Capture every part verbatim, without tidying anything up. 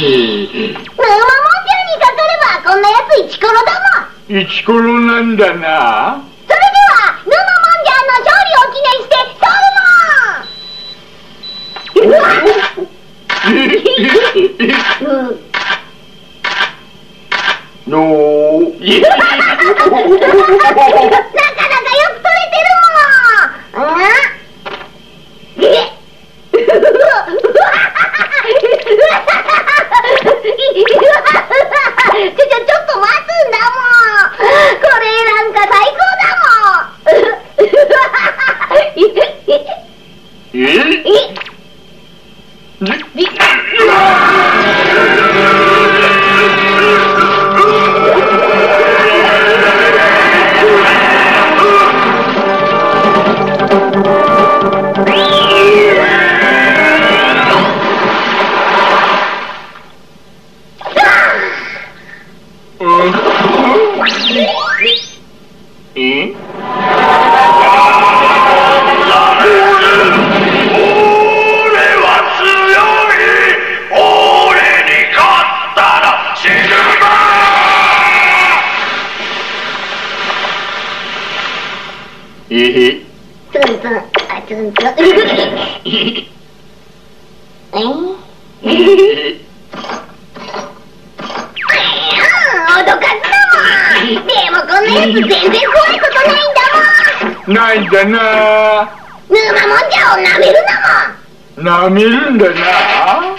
にかかればこんなやつイチコロだもん。 イチコロなんだな。 それではヌマモンジャーの勝利を記念してソルモンのーなかなかよく取れてるもん。えちょちょちょっと待つんだもん。これなんか最高だもん。 えツンツン、あ、ツンツン。え脅かすなもん。でもこんなやつ全然怖いことないんだもん。 ないんだな。 ヌマモンジャーを舐めるなもん。 舐めるんだな。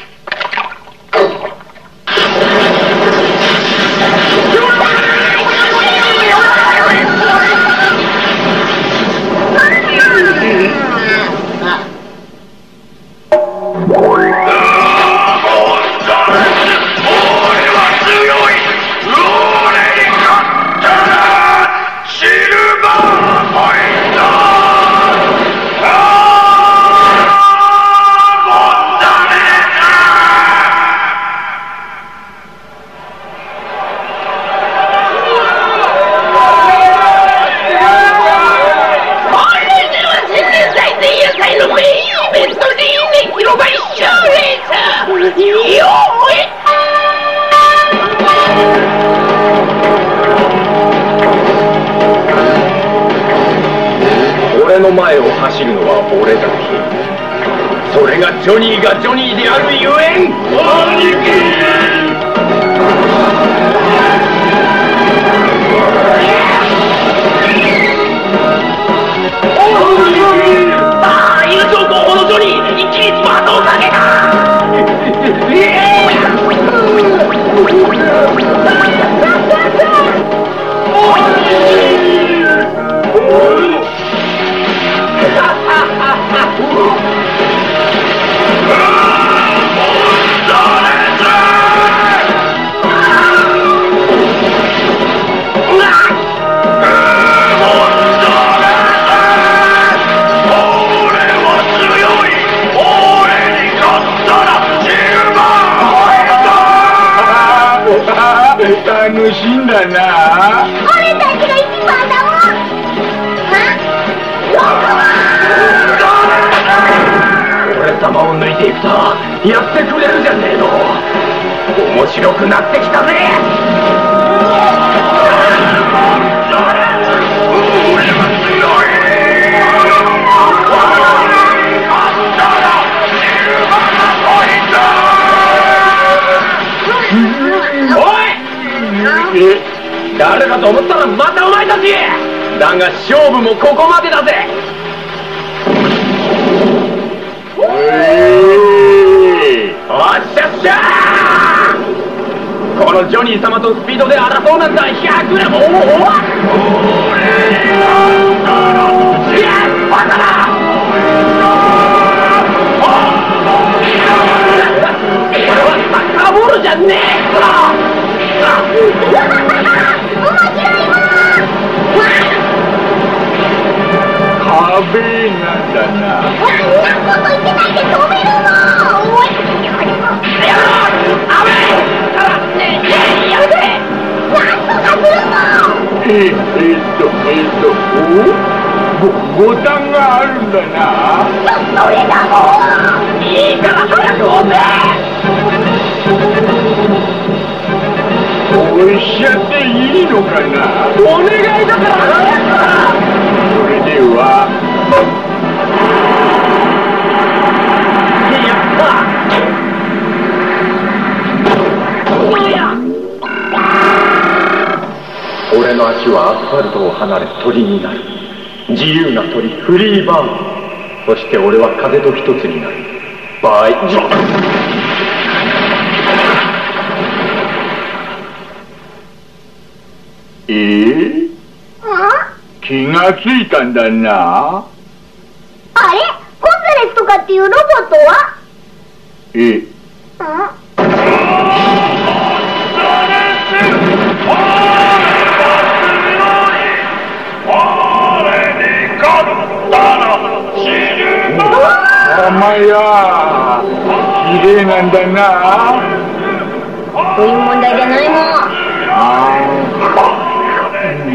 俺の前を走るのは俺だけ。それがジョニーがジョニーであるゆえん。兄貴さあ、優勝候補のジョニー、一気にスパートをかけた。 楽しいんだな。 俺たちが一番だもん。 俺様を抜いていくとやってくれるじゃねえの。面白くなってきたぜ。誰かと思ったらまたお前たち。だが勝負もここまでだぜ。おっしゃっしゃー。このジョニー様とスピードで争うなんだ。ひゃくグラム。おおいやバカだ。これはサッカーボールじゃねえか。 面白いもん。 壁なんだな。 そんなこと言ってないで止めるの。おいやろう。あべねえやめて。 なんとかするの。 ええっとえっとおボタンがあるんだな。 それだもん。 いいから早く押せ。 かな。 お願いだから早く。 それではやった。俺の足はアスファルトを離れ鳥になる。自由な鳥、フリーバード。そして俺は風と一つになる。バイジョン。 えー、気がついたんだな。 あれ、コスレスとかっていうロボットは？ えん？ たまや、綺麗なんだな。 そういう問題じゃないもん。 あー、うん、